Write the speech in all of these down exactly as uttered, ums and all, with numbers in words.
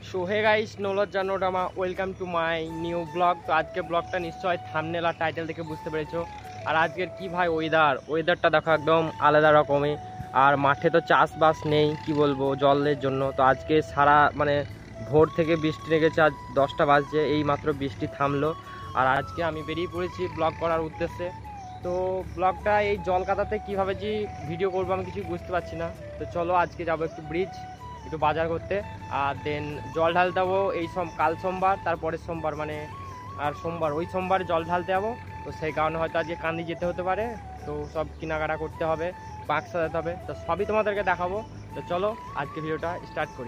So hey guys, নোলজ্জা নোডামা, welcome to my new blog. তো আজকে ব্লগটা নিশ্চয় থাম্বনেল আর টাইটেল দেখে বুঝতে পেরেছো। আর আজকের কি ভাই ওয়েদার, ওয়েদারটা দেখো একদম আলাদা রকমই। আর মাঠে তো চাষবাস নেই, কি বলবো, জলের জন্য। তো আজকে সারা মানে ভোর থেকে বৃষ্টি লেগেছে, আজ দশটা বাজছে, এই মাত্র বৃষ্টি থামলো। আর আজকে আমি বেরিয়ে পড়েছি ব্লগ করার উদ্দেশ্যে। তো ব্লগটা এই জল কাদাতে কীভাবে যে ভিডিও করবো আমি কিছু বুঝতে পারছি না। তো চলো আজকে যাবো একটু ব্রিজ, একটু বাজার করতে, আর দেন জল ঢালতে যাবো এই সোম কাল সোমবার, তারপরের সোমবার মানে আর সোমবার ওই সোমবার জল ঢালতে যাবো। তো সেই কারণে হয়তো আজকে কান্দি যেতে হতে পারে। তো সব কেনাকাটা করতে হবে, বাক্স সাজাতে হবে, তো সবই তোমাদেরকে দেখাবো। তো চলো আজকে ভিডিওটা স্টার্ট করি।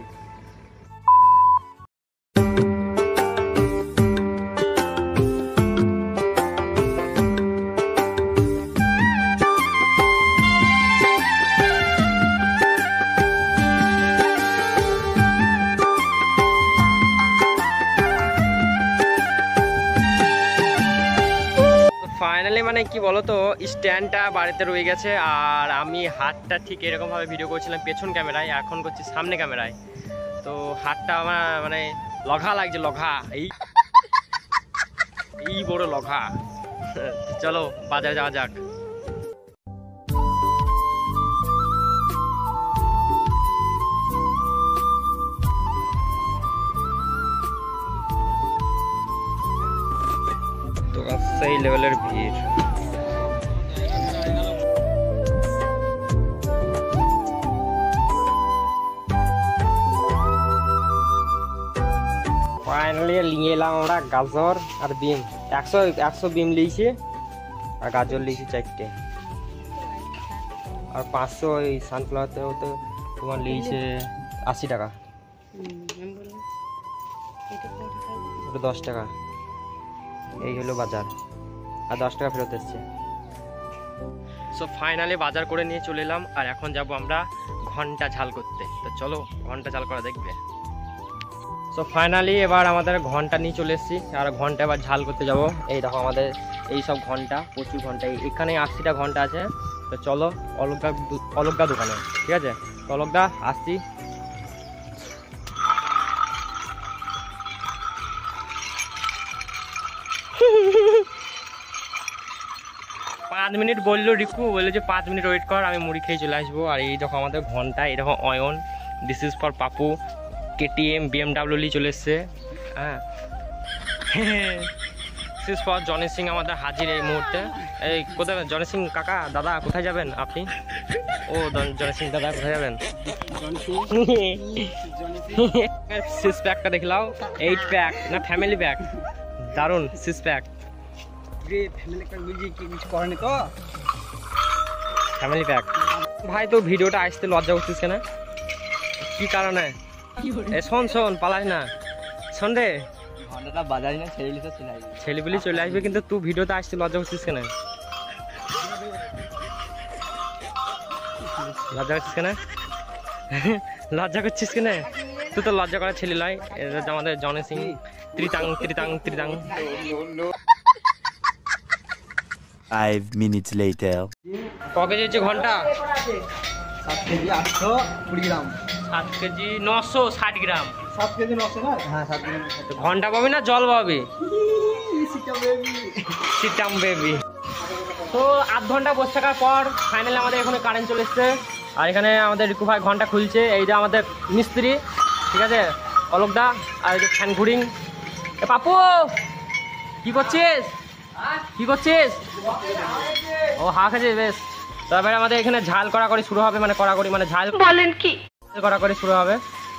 ফাইনালি মানে কি বলতো, স্ট্যান্ডটা বাড়িতে রয়ে গেছে, আর আমি হাতটা ঠিক এরকমভাবে ভিডিও করছিলাম পেছন ক্যামেরায়, এখন করছি সামনে ক্যামেরায়। তো হাতটা আমার মানে লঘা লাগছে, লঘা, এই এই বড় লঘা। চলো বাজারে যাওয়া যাক। সেই লেভেলের ভিড়। ফাইনালি নিয়ে এলাম আমরা গাজর আর বিম, একশো একশো বিম লিয়েছি আর গাজর লিয়েছি চারটে, আর পাঁচশো ওই সানফ্লাওয়ারতে তো তোমার লিয়েছে আশি টাকা, ওটা দশ টাকা। এই হলো বাজার, আর দশ টাকা ফেরত এসছে। সো ফাইনালি বাজার করে নিয়ে চলে এলাম, আর এখন যাব আমরা ঘন্টা ঝাল করতে। তো চলো ঘন্টা ঝাল করা দেখবে। সো ফাইনালি এবার আমাদের ঘন্টা নিয়ে চলে এসেছি, আর ঘন্টা এবার ঝাল করতে যাব। এই দেখো আমাদের এই সব ঘন্টা, প্রচুর ঘন্টা, এখানে আশিটা ঘন্টা আছে। তো চলো অলকদা অলকদা দোকানে, ঠিক আছে অলকদা আসছি। পাঁচ মিনিট বললো রিকু, বললো যে পাঁচ মিনিট ওয়েট কর, আমি মুড়ি খেয়ে চলে আসবো। আর এই দেখো আমাদের ঘন্টা, এই দেখো Ayan, this is for Papu, KTM BMW নিয়ে চলে এসছে। হ্যাঁ this is for Johnny Singh আমাদের হাজির এই মুহূর্তে। এই কোথায় জনি সিং কাকা, দাদা কোথায় যাবেন আপনি? ও জনি সিং দাদা কোথায় যাবেন? সিক্স প্যাকটা দেখলাও, এইট প্যাক না ফ্যামিলি প্যাক, দারুণ সিক্স প্যাক। ফ্যামিলি প্যাক ভাই। তো ভিডিওটা আসতে লজ্জা করছিস কেন, কি কারণে? এ শোন শোন পালাস না, শোন রে, ছেলেপিলি চলে আসবে, কিন্তু তুই ভিডিওতে আসতে লজ্জা করছিস কেন? লজ্জা করছিস কেন লজ্জা করছিস কেন? তুই তো লজ্জা করার ছেলে নয়। আমাদের জনি সিং ত্রিতাং ত্রিতাং ত্রিতাং। Five minutes later. ক কেজি হচ্ছে ঘন্টা? সাত কেজি আটশো কুড়ি গ্রাম। সাত কেজি নশো ষাট গ্রাম। সাত কেজি নশো না? হ্যাঁ সাত কেজি। ঘন্টা পাবি না জল পাবি? সিটাম বেবি, সিটাম বেবি। তো আধ ঘন্টা বসে থাকার পর ফাইনালি আমাদের এখানে কারেন্ট চলে এসছে, আর এখানে আমাদের রিকু ভাই ঘন্টা খুলছে। এইটা আমাদের মিস্ত্রি, ঠিক আছে অলকদা, আর এই যে ফ্যান ঘুরিং। এ পাপু কি করছিস, কি করছিস? ও হা খেয়েছিস, বেশ। তারপরে আমাদের এখানে ঝাল কড়াকড়ি শুরু হবে, মানে কড়াকড়ি মানে ঝাল বলেন কি, কড়াকড়ি শুরু হবে।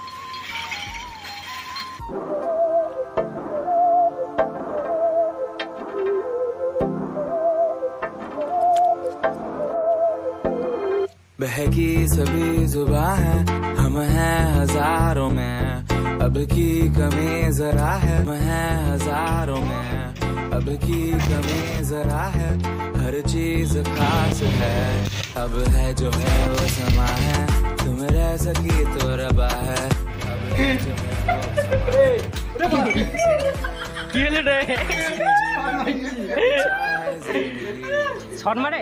बहकी सभी जुबां है, हम हैं हजारों में, अब की कमी जरा है, हम हैं हजारों में, अब की कमी जरा है, हर चीज खास है, अब है जो है वो समा है, तुम रह सकी तो रबा है, अब है जो है वो समा है। শট মারে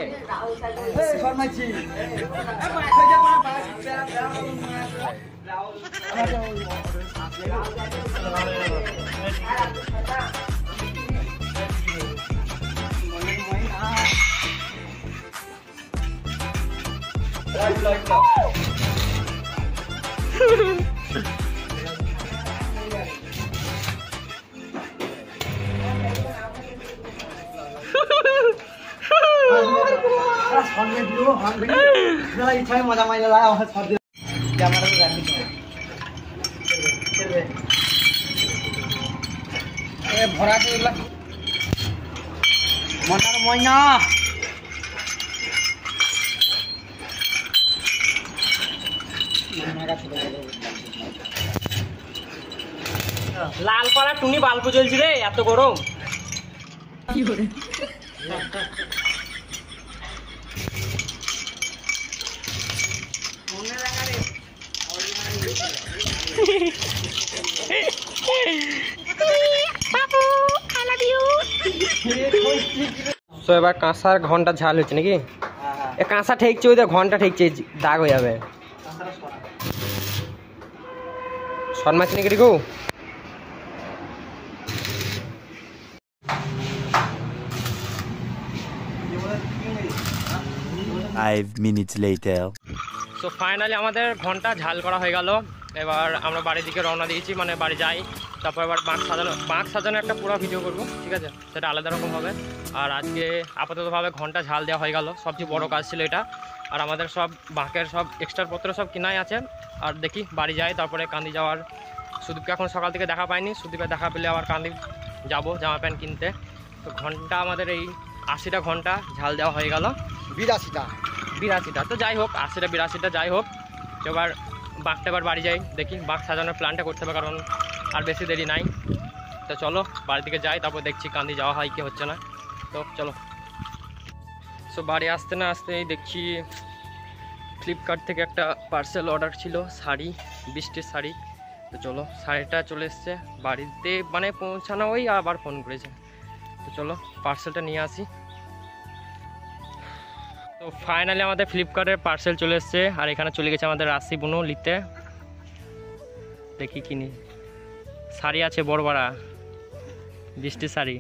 ইচ্ছা মজা মাইলে লাগে আমার শর্ট ক্যামেরাতে রাখি এ ভরা তো এগুলা মনার ময়না লাল পাড়া টুনি বাল্ব জ্বলছি রে, এত গরম। তো এবার কাঁসার ঘন্টা ঝাল হচ্ছে নাকি? এ কাঁসা ঠেকছে, ওই ঘন্টা ঠেকছে, দাগ হয়ে যাবে। শর্ট মাছ নাকি রেখো? Five minutes later. So finally আমাদের ঘন্টা ঝাল করা হয়ে গেল। এবার আমরা বাড়ির দিকে রওনা দিয়েছি, মানে বাড়ি যাই। তারপর এবার বাঁক সাজানো বাঁক সাজানো একটা পুরো ভিডিও করব, ঠিক আছে? সেটা আলাদা রকম হবে। আর আজকে আপাততভাবে ঘন্টা ঝাল দেওয়া হয়ে গেল, সবচেয়ে বড় কাজ ছিল এটা। আর আমাদের সব বাঁকের সব এক্সট্রা পত্র সব কিনাই আছে। আর দেখি বাড়ি যাই, তারপরে কান্দি যাওয়ার। সুদীপকে এখন সকাল থেকে দেখা পাইনি, সুদীপের দেখা পেলে আবার কান্দি যাবো জামা প্যান্ট কিনতে। তো ঘন্টা আমাদের এই আশিটা ঘন্টা ঝাল দেওয়া হয়ে গেল। বিরাশিটা বিরাশিটা তো যাই হোক, আশিটা বিরাশিটা যাই হোক। এবার বাঘটা এবার বাড়ি যাই, দেখি বাঘ সাজানোর প্ল্যানটা করতে হবে, কারণ আর বেশি দেরি নাই। তো চলো বাড়ির দিকে যাই, তারপর দেখছি কান্দি যাওয়া হয় কি হচ্ছে না। তো চলো। সো বাড়ি আসতে না আসতেই দেখছি ফ্লিপকার্ট থেকে একটা পার্সেল অর্ডার ছিল, শাড়ি, বৃষ্টির শাড়ি। তো চলো, শাড়িটা চলে এসছে বাড়িতে, মানে পৌঁছানো ওই আবার ফোন করেছে। তো চলো পার্সেলটা নিয়ে আসি। তো ফাইনালি আমাদের ফ্লিপকার্টের পার্সেল চলে এসছে, আর এখানে চলে গেছে আমাদের রাশি বুনো নিতে। দেখি কিনি, শাড়ি আছে বড় বড়া, বৃষ্টির শাড়ি।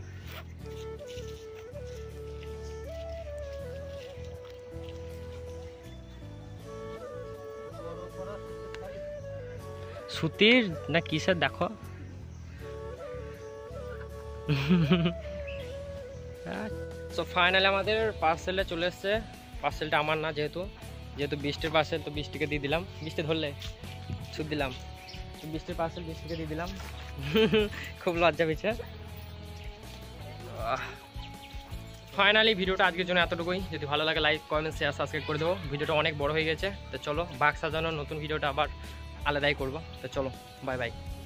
সুতির না কিসের দেখো। সো ফাইনালি আমাদের পার্সেলটা চলে এসছে। পার্সেলটা আমার না, যেহেতু যেহেতু বৃষ্টির পার্সেল, তো বৃষ্টিকে দিয়ে দিলাম। বৃষ্টি ধরলে ছুট দিলাম, তো বৃষ্টির পার্সেল বৃষ্টিকে দিয়ে দিলাম। খুব লজ্জা পেয়েছে। ফাইনালি ভিডিওটা আজকের জন্য এতটুকুই। যদি ভালো লাগে লাইক কমেন্ট শেয়ার সাবস্ক্রাইব করে দেবো। ভিডিওটা অনেক বড় হয়ে গেছে। তো চলো বাঘ সাজানোর নতুন ভিডিওটা আবার আলাদাই করবো। তো চলো, বাই বাই।